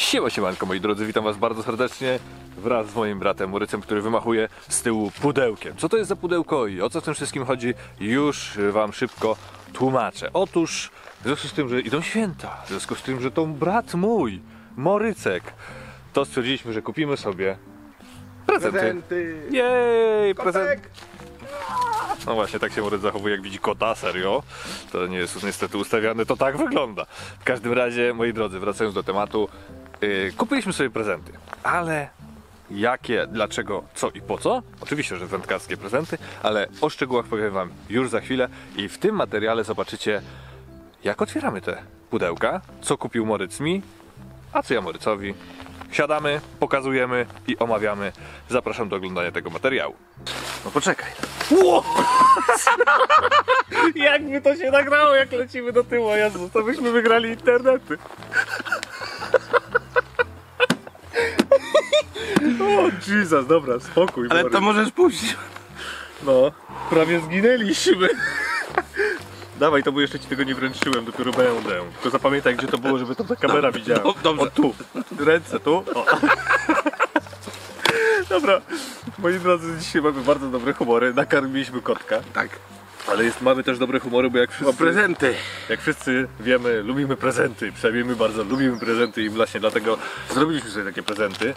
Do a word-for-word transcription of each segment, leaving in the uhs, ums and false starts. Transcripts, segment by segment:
Siema, siemanko moi drodzy, witam was bardzo serdecznie wraz z moim bratem Morycem, który wymachuje z tyłu pudełkiem. Co to jest za pudełko i o co w tym wszystkim chodzi, już wam szybko tłumaczę. Otóż w związku z tym, że idą święta, w związku z tym, że to brat mój, Morycek, to stwierdziliśmy, że kupimy sobie prezenty. Prezenty! Jej, prezent. No właśnie, tak się Moryc zachowuje, jak widzi kota, serio. To nie jest niestety ustawiane, to tak wygląda. W każdym razie, moi drodzy, wracając do tematu, yy, kupiliśmy sobie prezenty, ale jakie, dlaczego, co i po co? Oczywiście, że wędkarskie prezenty, ale o szczegółach powiem wam już za chwilę i w tym materiale zobaczycie, jak otwieramy te pudełka, co kupił Moryc mi, a co ja Morycowi. Siadamy, pokazujemy i omawiamy. Zapraszam do oglądania tego materiału. No poczekaj. Ło! Jakby to się nagrało, jak lecimy do tyłu, a Jezu, to byśmy wygrali internety. O Jesus, dobra, spokój. Ale Moryc. to możesz puścić. No, prawie zginęliśmy. Dawaj, to bo jeszcze ci tego nie wręczyłem, dopiero będę. Tylko zapamiętaj, gdzie to było, żeby to ta kamera widziała. No, dobrze. O, tu. Ręce tu. O. Dobra, moi drodzy, dzisiaj mamy bardzo dobre humory. Nakarmiliśmy kotka. Tak. Ale jest, mamy też dobre humory, bo jak wszyscy, O prezenty. jak wszyscy wiemy, lubimy prezenty. Przynajmniej my bardzo lubimy prezenty i właśnie dlatego zrobiliśmy sobie takie prezenty.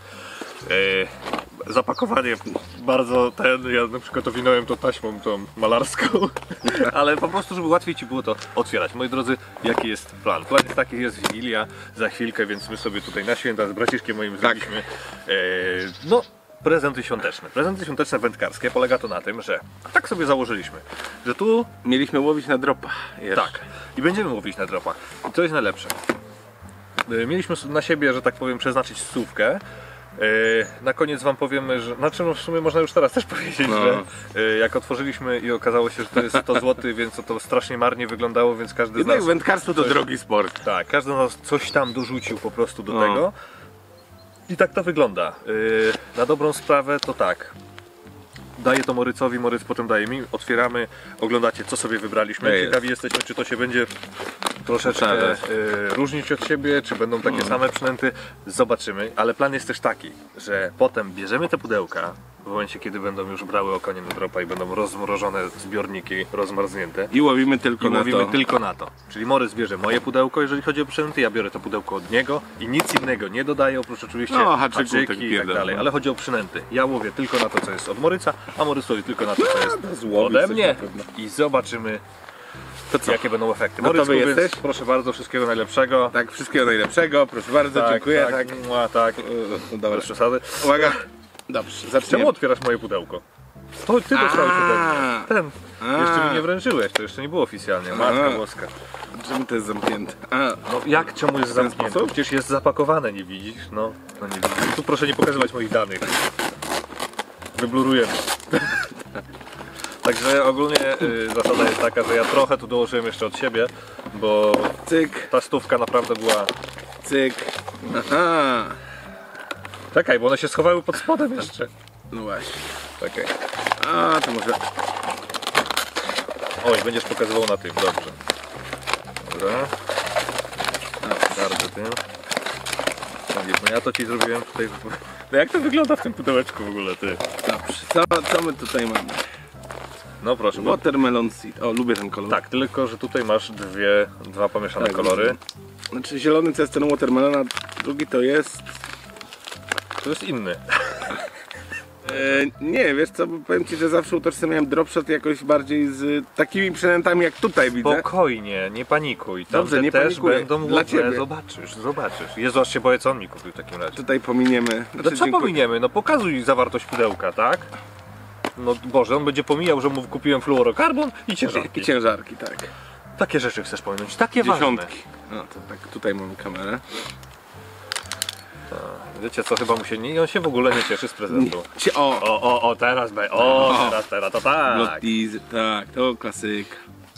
E, zapakowanie bardzo ten, ja na przykład owinąłem to taśmą tą malarską, ale po prostu, żeby łatwiej ci było to otwierać. Moi drodzy, jaki jest plan? Plan jest taki, jest Wigilia za chwilkę, więc my sobie tutaj na święta z braciszkiem moim zrobiliśmy e, no, prezenty świąteczne. Prezenty świąteczne wędkarskie, polega to na tym, że tak sobie założyliśmy, że tu Mieliśmy łowić na dropa. Jeszcze. tak, i będziemy łowić na dropa. I co jest najlepsze? Mieliśmy na siebie, że tak powiem, przeznaczyć stówkę. Na koniec wam powiemy, że, znaczy no w sumie można już teraz też powiedzieć, no. że jak otworzyliśmy i okazało się, że to jest sto złotych, więc to, to strasznie marnie wyglądało, więc każdy Jednak z nas... wędkarstwo to coś, drogi sport. Tak, każdy z nas coś tam dorzucił po prostu do No. tego. I tak to wygląda. Na dobrą sprawę to tak. Daję to Morycowi, Moryc potem daje mi, otwieramy, oglądacie, co sobie wybraliśmy. Jest. Ciekawi jesteśmy, czy to się będzie troszeczkę y, różnić od siebie, czy będą takie Mm. same przynęty. Zobaczymy, ale plan jest też taki, że potem bierzemy te pudełka, w momencie kiedy będą już brały okonie na dropa i będą rozmrożone zbiorniki, rozmarznięte. I łowimy tylko I na mówimy to. tylko na to. Czyli Moryc bierze moje pudełko, jeżeli chodzi o przynęty, ja biorę to pudełko od niego i nic innego nie dodaję, oprócz oczywiście No, haczyków, haczyki tak i tak pierdolę, dalej. no. Ale chodzi o przynęty. Ja łowię tylko na to, co jest od Moryca, a Moryc łowi tylko na to, co jest złowić ode coś mnie. na pewno. I zobaczymy, To co? jakie będą efekty. Gotowy Morycku, więc jesteś? proszę bardzo, wszystkiego najlepszego. Tak, wszystkiego najlepszego, proszę bardzo, dziękuję. Tak. tak. Mua, tak. No, dobra. Bez przesady. Uwaga. Dobrze, Czemu zaczniemy. otwierasz moje pudełko? To ty dostałeś ode mnie. Ten. A. Jeszcze mi nie wręczyłeś, to jeszcze nie było oficjalnie. Matka A. Boska. Czemu to jest zamknięte? A. No jak, czemu jest W ten zamknięte? sposób? Przecież jest zapakowane, nie widzisz? No, no nie widzisz. Tu proszę nie pokazywać moich danych. Wyblurujemy. Także ogólnie y, zasada jest taka, że ja trochę tu dołożyłem jeszcze od siebie, bo Cyk, ta stówka naprawdę była... cyk. Aha. Czekaj, bo one się schowały pod spodem jeszcze. No właśnie. Czekaj. A, to może... Oj, będziesz pokazywał na tym, dobrze. Dobra. Bardzo tym. No ja to ci zrobiłem tutaj... No jak to wygląda w tym pudełeczku w ogóle, ty? Dobrze, co, co my tutaj mamy? No proszę, bo... Watermelon seed. O, lubię ten kolor. Tak, tylko że tutaj masz dwie, dwa pomieszane Tak, kolory. Znaczy zielony to jest ten watermelon, a drugi to jest... To jest inny. E, nie, wiesz co, bo powiem ci, że zawsze utożsamiałem dropshot jakoś bardziej z takimi przynętami jak tutaj widzę. Spokojnie, nie panikuj. Tam Dobrze, nie też panikuję. będą Dla ładne, ciebie. zobaczysz, zobaczysz. Jezu, aż się boję, co on mi kupił w takim razie. Tutaj pominiemy. No Znaczy, co dziękuję. pominiemy? No pokazuj zawartość pudełka, tak? No Boże, on będzie pomijał, że mu kupiłem fluorokarbon i ciężarki. I ciężarki, tak. Takie rzeczy chcesz pominąć, takie Dziesiątki. No to tak, tutaj mamy kamerę. ważne. Wiecie co, chyba mu się nie, on się w ogóle nie cieszy z prezentu. Cie, o! O, o, o, teraz, be, o, O. teraz, teraz, to tak. Lottizy, tak, to klasyk.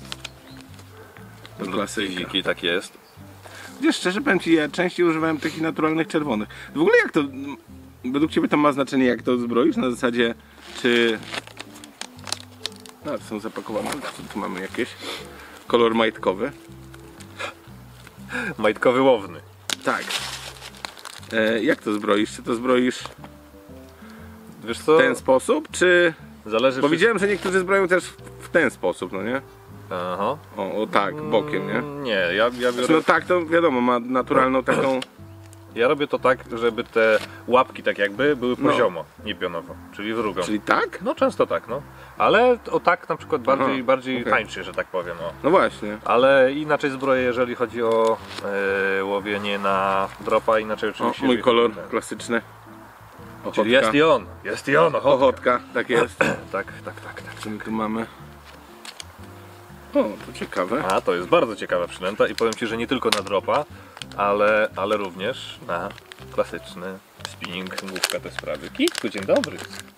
To klasyka. Lotiziki, tak jest. Wiesz, szczerze powiem ci, ja częściej używałem takich naturalnych czerwonych. W ogóle jak to, według ciebie to ma znaczenie, jak to zbroisz? Na zasadzie, czy... A, to są zapakowane, co tu mamy jakieś? Kolor majtkowy. Majtkowy łowny. Tak. E, jak to zbroisz? Czy to zbroisz Wiesz co? w ten sposób, czy... Zależy Bo wszystko- widziałem, że niektórzy zbroją też w ten sposób, no nie? Aha. O, o tak, bokiem, nie? Mm, Nie, ja, ja, biorę, Znaczy, no tak, to wiadomo, ma naturalną taką... ja robię to tak, żeby te łapki tak jakby były No. poziomo, nie pionowo, czyli w drugą. Czyli tak? No często tak, no. Ale o tak na przykład bardziej, Aha, bardziej okej. tańczy, że tak powiem. O. No właśnie. Ale inaczej zbroję, jeżeli chodzi o e, łowienie na dropa, inaczej O, oczywiście. mój jeżeli kolor chodzi na- klasyczny. Ochotka. Czyli jest i on, jest i on, ochotka. Ochotka, tak jest. Tak, tak, tak, tak. Co my tu mamy? O, to ciekawe. A, to jest bardzo ciekawa przynęta i powiem Ci, że nie tylko na dropa, ale, ale również na klasyczny spinning, główka, te sprawy. Kitku, dzień dobry.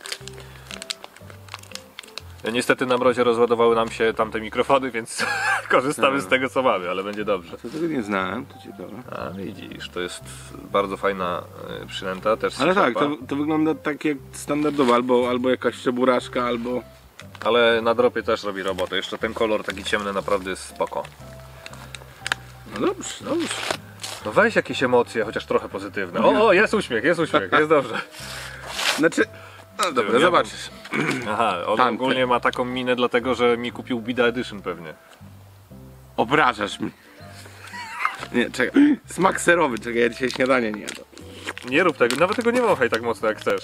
Niestety na mrozie rozładowały nam się tamte mikrofony, więc korzystamy Tak. z tego co mamy, ale będzie dobrze. To tego nie znałem, to ciekawe. A widzisz, to jest bardzo fajna y, przynęta, też z Ale tak, szopa. to, to wygląda tak jak standardowo, albo, albo jakaś szczeburaszka, albo... Ale na dropie też robi robotę, jeszcze ten kolor taki ciemny naprawdę jest spoko. No dobrze, dobrze. No weź jakieś emocje, chociaż trochę pozytywne. O, o, jest uśmiech, jest uśmiech, jest dobrze. Znaczy, no dobra, Ja bym- zobaczysz. Aha, on Tamte. ogólnie ma taką minę dlatego, że mi kupił Bida Edition pewnie. Obrażasz mnie. Nie, czekaj. Smak serowy, czekaj, ja dzisiaj śniadanie nie jadłem. Nie rób tego, nawet tego nie wąchaj tak mocno jak chcesz.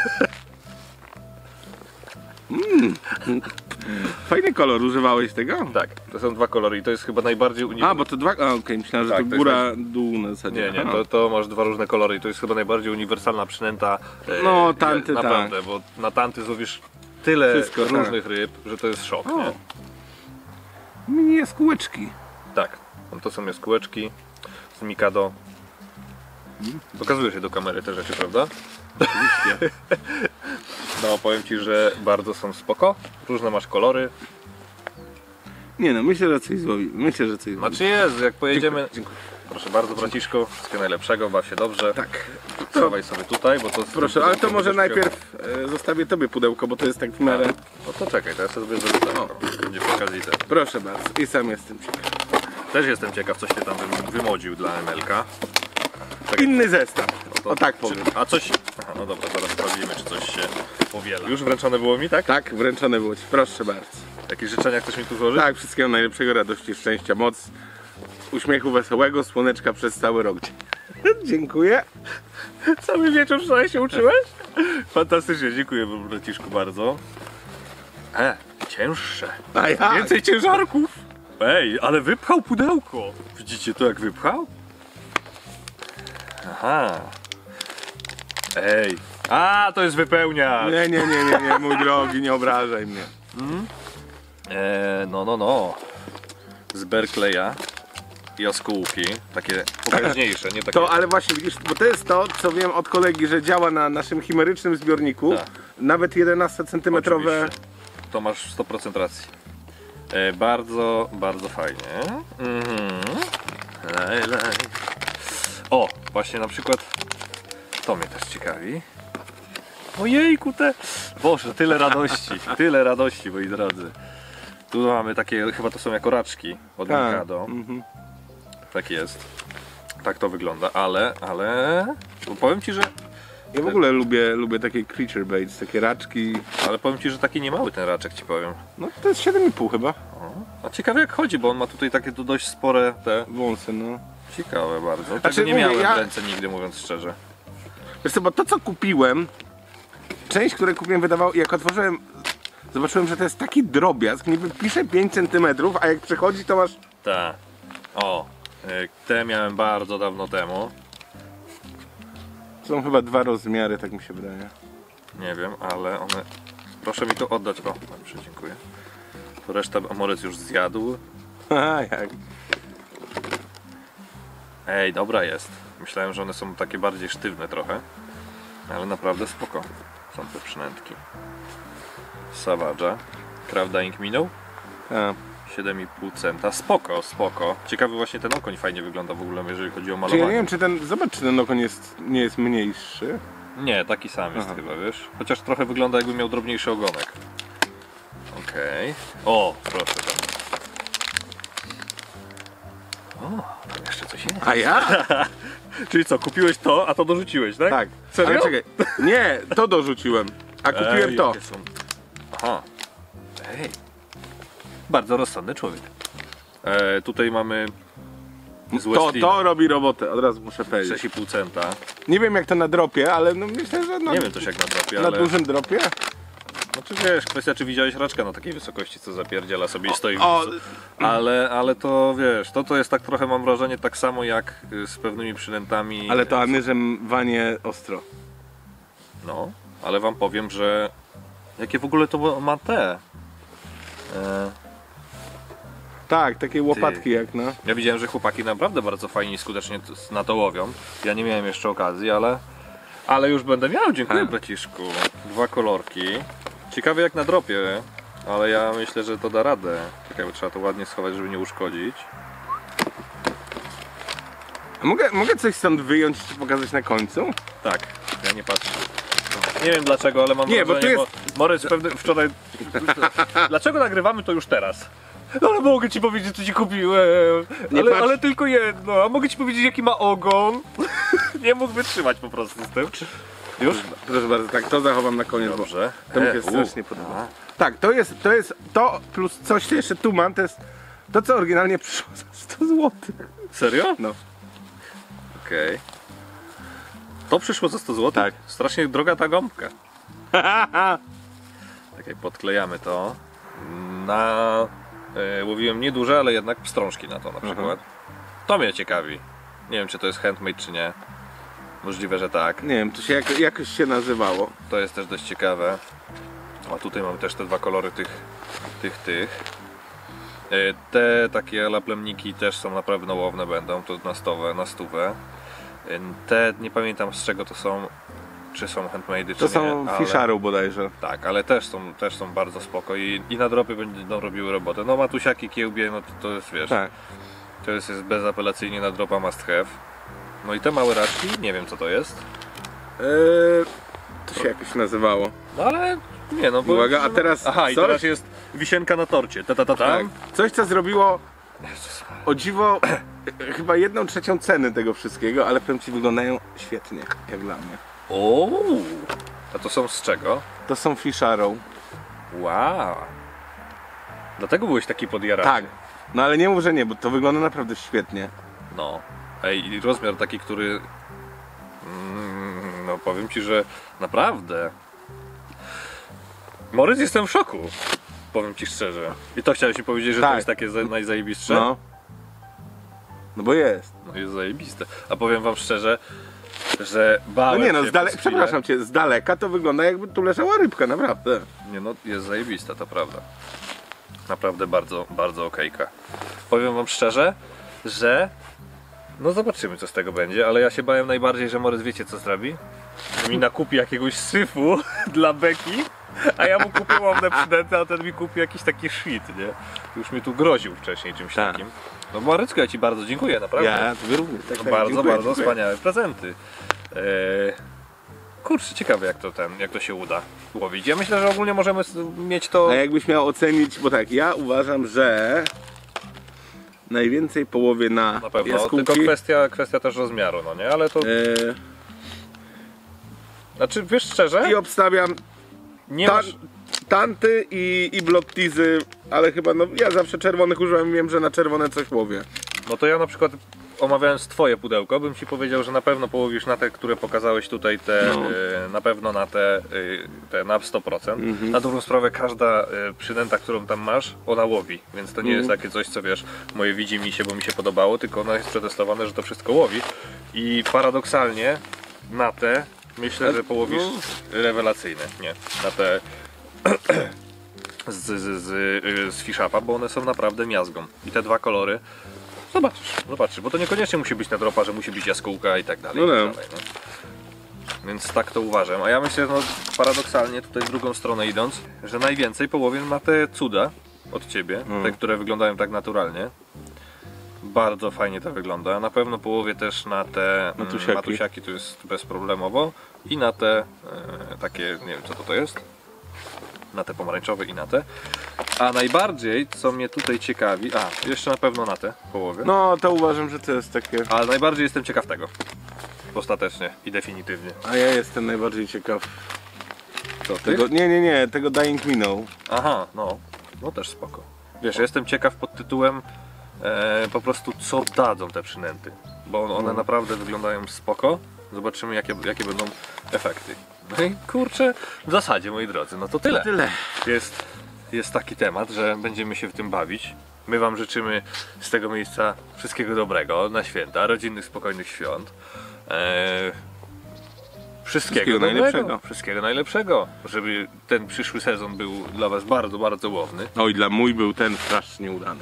Fajny kolor, używałeś tego? Tak, to są dwa kolory i to jest chyba najbardziej A, uniwersalne. bo to dwa... A, okej, myślałem, że Tak, to to jest góra, dół na zasadzie. Nie, nie, Aha. to, to masz dwa różne kolory i to jest chyba najbardziej uniwersalna przynęta. e, No, tanty, naprawdę, bo na tanty złowisz tyle Wszystko, tak. różnych ryb, że to jest szok, O. nie? Mini jaskółeczki. Tak, no to są jaskółeczki z Mikado. Pokazuje się do kamery te rzeczy, prawda? Oczywiście. No, powiem Ci, że bardzo są spoko. Różne masz kolory. Nie no, myślę, że coś złowi. Myślę, że coś złowi. Znaczy jest, jak pojedziemy... Dziękuję. Proszę bardzo, braciszku, wszystkiego najlepszego, baw się dobrze. Tak. To, Schowaj sobie tutaj, bo to... proszę, ale to może będziesz najpierw e, zostawię tobie pudełko, bo to jest tak w miarę... miał- No to czekaj, to ja sobie zrobię tak. O. Będzie przy okazji ten. Proszę bardzo, i sam jestem ciekaw. Też jestem ciekaw, coś ty tam wym- wymodził dla M L K. Inny zestaw, To- o tak czy- powiem. A coś... Aha, no dobra, zaraz sprawdzimy, czy coś się powiela. Już wręczone było mi, tak? Tak, wręczone było ci, proszę bardzo. Jakieś życzenia chcesz mi tu złożyć? Tak, wszystkiego najlepszego, radości, szczęścia, moc, uśmiechu wesołego, słoneczka przez cały rok. Dziękuję. Cały wieczór wczoraj się uczyłeś? Fantastycznie, dziękuję braciszku bardzo. E, cięższe. A ja? Więcej ciężarków. Ej, ale wypchał pudełko. Widzicie to jak wypchał? Aha. Ej. A, to jest wypełniacz. Nie, nie, nie, nie, nie, mój drogi, nie obrażaj mnie. E, no, no, no. Z Berkleya. Jaskółki. Takie potężniejsze, nie takie... To, ale właśnie widzisz, bo to jest to, co wiem od kolegi, że działa na naszym chimerycznym zbiorniku. Tak. Nawet jedenastocentymetrowe. Oczywiście. To masz sto procent racji. E, bardzo, bardzo fajnie. Mhm. Lej, lej. O, właśnie na przykład to mnie też ciekawi. Ojejku te... Boże, tyle radości, tyle radości, moi drodzy. Tu mamy takie, chyba to są jako raczki od Tak. Mikado. Mhm. Tak jest. Tak to wygląda, ale, ale... Bo powiem Ci, że... Ja w ogóle lubię, lubię takie creature baits, takie raczki. Ale powiem Ci, że taki niemały ten raczek, Ci powiem. No to jest siedem i pół chyba. O, a ciekawe jak chodzi, bo on ma tutaj takie tu dość spore te... Wąsy, no. Ciekawe bardzo. Tego Znaczy, nie mówię, miałem ja- w ręce nigdy, mówiąc szczerze. Wiesz co, bo to co kupiłem, część, które kupiłem wydawało, jak otworzyłem, zobaczyłem, że to jest taki drobiazg, niby pisze pięć centymetrów, a jak przychodzi to masz... Tak. O, y, te miałem bardzo dawno temu. Są chyba dwa rozmiary, tak mi się wydaje. Nie wiem, ale one... Proszę mi to oddać. O, dobrze, dziękuję. To resztę Amorec już zjadł. Haha, jak? Ej, dobra jest. Myślałem, że one są takie bardziej sztywne trochę. Ale naprawdę spoko. Są te przynętki. Savage'a. Krawda Ink minął? A, siedem i pół centa. Spoko, spoko. Ciekawy właśnie ten okoń fajnie wygląda w ogóle, jeżeli chodzi o czy ja malowanie. nie wiem, czy ten, zobacz, czy ten okon jest, nie jest mniejszy. Nie, taki sam jest Aha. chyba, wiesz? Chociaż trochę wygląda, jakby miał drobniejszy ogonek. Okej. O, proszę tam. O, tam jeszcze coś jest. A ja? Czyli co, kupiłeś to, a to dorzuciłeś, tak? Tak. Serio? Ale czekaj. Nie, to dorzuciłem. A kupiłem Ej, to. jakie są... Aha. Ej. Bardzo rozsądny człowiek. E, tutaj mamy złe To, sliny. to robi robotę, od razu muszę powiedzieć. sześć i pół centa. Nie wiem jak to na dropie, ale no myślę, że na, Nie wiem też jak na dropie, na ale... dużym dropie. Znaczy wiesz, kwestia czy widziałeś raczka na takiej wysokości, co zapierdziela sobie i stoi w O, miejscu. Ale, ale to wiesz, to to jest tak trochę, mam wrażenie, tak samo jak y, z pewnymi przynętami. ale to anyżem wanie ostro. No, ale wam powiem, że jakie w ogóle to ma te... E... Tak, takie łopatki jak no. Ja widziałem, że chłopaki naprawdę bardzo fajnie i skutecznie t- na to łowią. Ja nie miałem jeszcze okazji, ale... Ale już będę miał, dziękuję Ha. braciszku. Dwa kolorki. Ciekawe jak na dropie, ale ja myślę, że to da radę. Czekaj, bo trzeba to ładnie schować, żeby nie uszkodzić. A mogę, mogę coś stąd wyjąć i ci pokazać na końcu? Tak, ja nie patrzę. Nie wiem dlaczego, ale mam Nie, bo wrażenie, tu jest- bo Morys pewnie wczoraj... Dlaczego nagrywamy to już teraz? No ale mogę ci powiedzieć, co ci kupiłem, Nie ale, patrz. ale tylko jedno, a mogę ci powiedzieć, jaki ma ogon. Nie mógł wytrzymać po prostu z tym. Już? Proszę bardzo, tak, to zachowam na koniec, bo Dobrze. to mi E, się u. strasznie podoba. Tak, to jest, to jest to plus coś co jeszcze tu mam, to jest to co oryginalnie przyszło za sto złotych. Serio? No. Okej. To przyszło za sto złotych? Tak. Strasznie droga ta gąbka. Okej, podklejamy to. Na... E, łowiłem nieduże, ale jednak pstrążki na to na przykład. To mnie ciekawi. Nie wiem, czy to jest handmade, czy nie. Możliwe, że tak. Nie wiem, to się jak, jakoś się nazywało. To jest też dość ciekawe. A tutaj mamy też te dwa kolory tych, tych, tych. E, Te takie laplemniki też są naprawdę łowne będą, to na stówę, na stówę. E, Te nie pamiętam z czego to są, czy są handmade, czy To nie. są ale- fiszaru bodajże. Tak, ale też są, też są bardzo spoko i, i na dropy będą robiły robotę. No matusiaki, kiełbie, no to, to jest, wiesz, Tak. to jest, jest bezapelacyjnie na dropa must have. No i te małe raczki, nie wiem co to jest. Eee, to się jakoś nazywało. No ale nie no bo... Uwaga, a teraz Aha, i coś? teraz jest wisienka na torcie. Ta, ta, ta, ta. Tak. Coś co zrobiło Jezus. o dziwo chyba jedną trzecią ceny tego wszystkiego, ale powiem ci wyglądają świetnie, jak dla mnie. O, a to są z czego? To są fisharą. Wow. Dlatego byłeś taki podjarany. Tak. No ale nie mów, że nie, bo to wygląda naprawdę świetnie. No. Ej, i rozmiar taki, który... Mm, no powiem ci, że naprawdę... Morys, jestem w szoku. Powiem ci szczerze. I to chciałeś mi powiedzieć, że Tak. to jest takie za- najzajebistsze? No. No bo jest. No jest zajebiste. A powiem wam szczerze, że No bałem nie no, się z dale... przez chwilę. przepraszam cię, z daleka to wygląda jakby tu leżała rybka, naprawdę. Nie no, jest zajebista, to prawda. Naprawdę bardzo, bardzo okejka. Powiem wam szczerze, że... No zobaczymy co z tego będzie, ale ja się bałem najbardziej, że Morys wiecie co zrobi? Że mi nakupi jakiegoś syfu dla beki, a ja mu kupię łowne przynęty, a ten mi kupi jakiś taki shit, nie? Już mi tu groził wcześniej czymś Tak. takim. No Maryczko, ja ci bardzo dziękuję, naprawdę. Ja, to również. Tak, tak, bardzo, dziękuję, bardzo dziękuję. wspaniałe prezenty. Eee, kurczę, ciekawe jak to ten, jak to się uda łowić. Ja myślę, że ogólnie możemy s- mieć to... A jakbyś miał ocenić, bo tak, ja uważam, że najwięcej połowie na, Na pewno, jaskółki. tylko kwestia, kwestia też rozmiaru, no nie? Ale to... E, Znaczy, wiesz szczerze, I obstawiam nie tan, masz... tanty i, i blottizy, ale chyba no ja zawsze czerwonych używam, wiem, że na czerwone coś łowię. No to ja na przykład omawiając twoje pudełko, bym ci powiedział, że na pewno połowisz na te, które pokazałeś tutaj, te, No. y, na pewno na te, y, te na sto procent. Na dobrą sprawę każda y, przynęta, którą tam masz, ona łowi, więc to nie jest takie coś, co wiesz, moje widzi mi się, bo mi się podobało, tylko ona jest przetestowane, że to wszystko łowi i paradoksalnie na te myślę, że połowisz rewelacyjne, nie, na te z, z, z, y, z Fish Upa, bo one są naprawdę miazgą i te dwa kolory zobaczysz, zobaczysz, bo to niekoniecznie musi być na dropa, że musi być jaskółka i tak dalej, No i nie. tak dalej, no. Więc tak to uważam, a ja myślę, no paradoksalnie tutaj w drugą stronę idąc, że najwięcej połowię na te cuda od ciebie, te, które wyglądają tak naturalnie. Bardzo fajnie to wygląda, na pewno połowię też na te mm, Matusiaki. matusiaki, to jest bezproblemowo i na te e, takie, nie wiem co to, to jest, na te pomarańczowe i na te. A najbardziej, co mnie tutaj ciekawi, a jeszcze na pewno na te połowy, No to uważam, że to jest takie... ale najbardziej jestem ciekaw tego. ostatecznie i definitywnie. A ja jestem najbardziej ciekaw Co, ty? tego, nie, nie, nie, tego Dying Minnow. Aha, no, no też spoko. Wiesz, jestem ciekaw pod tytułem e, po prostu co dadzą te przynęty, bo one No. naprawdę wyglądają spoko. Zobaczymy jakie, jakie będą efekty. No i kurczę, w zasadzie moi drodzy, no to tyle. Tyle. Jest, jest taki temat, że będziemy się w tym bawić. My wam życzymy z tego miejsca wszystkiego dobrego na święta, rodzinnych, spokojnych świąt. E, Wszystkiego, Wszystkiego dobrego, najlepszego. Wszystkiego najlepszego, żeby ten przyszły sezon był dla was bardzo, bardzo łowny. Oj, dla mój był ten strasznie udany.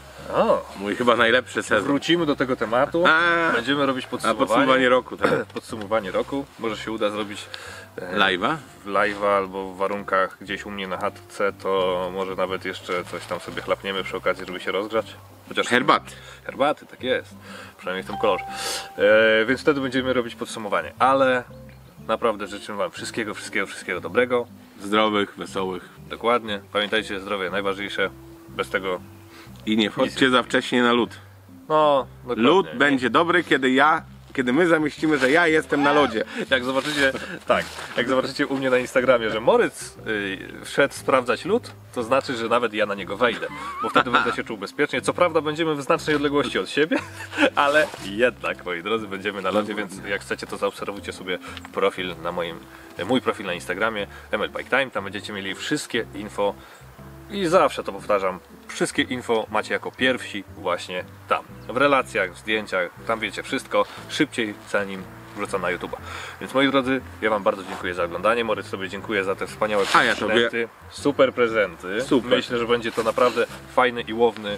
O, Mój chyba najlepszy sezon. wrócimy do tego tematu. A, Będziemy robić a podsumowanie. podsumowanie roku, tak? Podsumowanie roku. Może się uda zrobić e, Live'a? w live'a albo w warunkach gdzieś u mnie na chatce, to może nawet jeszcze coś tam sobie chlapniemy przy okazji, żeby się rozgrzać. Chociaż Herbaty. Herbaty, tak jest. Przynajmniej w tym kolorze. E, więc wtedy będziemy robić podsumowanie. Ale naprawdę życzę wam wszystkiego, wszystkiego, wszystkiego dobrego. Zdrowych, wesołych. Dokładnie. Pamiętajcie, zdrowie najważniejsze. Bez tego, I nie wchodźcie za wcześnie na lód. no, dokładnie. Lód będzie dobry, kiedy ja, kiedy my zamieścimy, że ja jestem na lodzie. Jak zobaczycie, tak, jak zobaczycie u mnie na Instagramie, że Moryc yy, wszedł sprawdzać lód, to znaczy, że nawet ja na niego wejdę, bo wtedy będę się czuł bezpiecznie. Co prawda będziemy w znacznej odległości od siebie, ale jednak, moi drodzy, będziemy na lodzie, więc jak chcecie, to zaobserwujcie sobie profil na moim, mój profil na Instagramie M L Bike Time, tam będziecie mieli wszystkie info i zawsze to powtarzam, wszystkie info macie jako pierwsi właśnie tam, w relacjach, w zdjęciach, tam wiecie wszystko, szybciej zanim wrzucam na YouTube'a. Więc moi drodzy, ja wam bardzo dziękuję za oglądanie, Moryc sobie dziękuję za te wspaniałe A ja tobie. prezenty, super prezenty, Super. myślę, że będzie to naprawdę fajny i łowny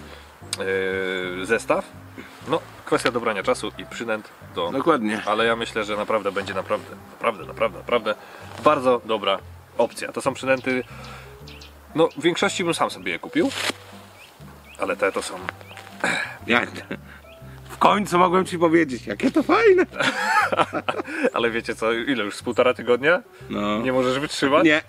yy, zestaw. No, kwestia dobrania czasu i przynęt do... Dokładnie. Ale ja myślę, że naprawdę będzie naprawdę, naprawdę, naprawdę, naprawdę bardzo dobra opcja. To są przynęty, no w większości bym sam sobie je kupił, ale te to są... Jak? W końcu mogłem ci powiedzieć, jakie to fajne. Ale wiecie co, ile już z półtora tygodnia? No. Nie możesz wytrzymać? Nie.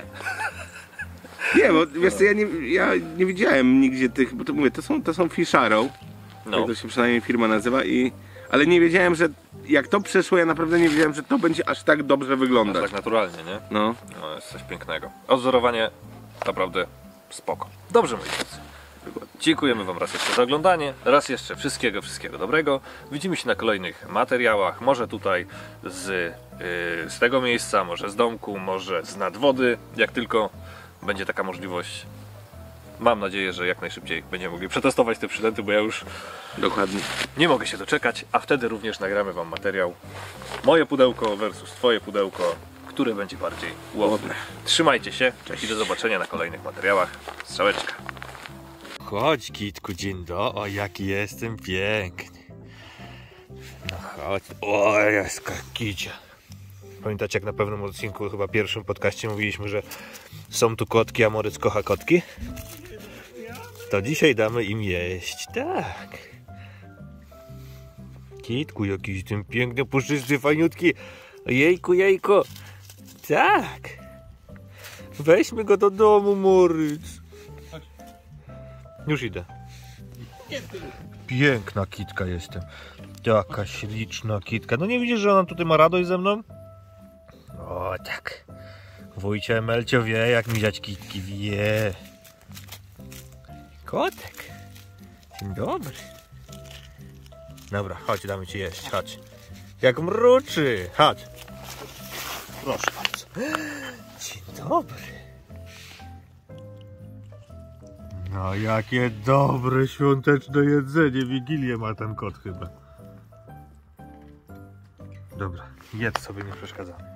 Nie, bo wiesz co, ja nie, ja nie widziałem nigdzie tych, bo to mówię, to są, to są Fish Arrow, No. jak to się przynajmniej firma nazywa, i, ale nie wiedziałem, że jak to przeszło, ja naprawdę nie wiedziałem, że to będzie aż tak dobrze wyglądać. Tak naturalnie, nie? No. No, jest coś pięknego. Odzorowanie naprawdę spoko. Dobrze, moi drodzy. Dziękujemy wam raz jeszcze za oglądanie, raz jeszcze wszystkiego, wszystkiego dobrego. Widzimy się na kolejnych materiałach, może tutaj z, yy, z tego miejsca, może z domku, może z nadwody, jak tylko będzie taka możliwość. Mam nadzieję, że jak najszybciej będziemy mogli przetestować te przynęty, bo ja już Dokładnie. nie mogę się doczekać, a wtedy również nagramy wam materiał moje pudełko versus twoje pudełko, które będzie bardziej łowne. Trzymajcie się i do zobaczenia na kolejnych materiałach. Strzałeczka. Chodź, Kitku, dzień do. O, jaki jestem piękny. No chodź. O, jest kicia. Pamiętacie, jak na pewnym odcinku, chyba pierwszym podcaście mówiliśmy, że są tu kotki, a Moryc kocha kotki? To dzisiaj damy im jeść, tak. Kitku, jakiś ten piękny, puszczysty, fajniutki. Jejku, jejku. Tak. Weźmy go do domu, Moryc. Już idę. Piękna kitka jestem. Taka śliczna kitka. No nie widzisz, że ona tutaj ma radość ze mną? O tak. Wujcie Melcio wie, jak miziać kitki wie. Kotek. Dzień dobry. Dobra, chodź, damy ci jeść, chodź. Jak mruczy, chodź. Proszę bardzo. Dzień dobry. No jakie dobre świąteczne jedzenie, Wigilię ma ten kot chyba. Dobra, jedz sobie, nie przeszkadza.